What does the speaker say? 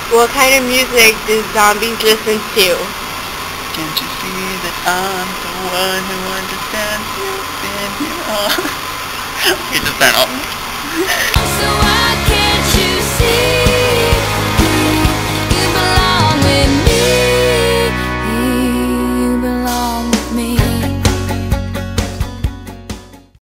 What kind of music do zombies listen to? Can't you see that I'm the one who understands you in your arms? Okay, just turn off.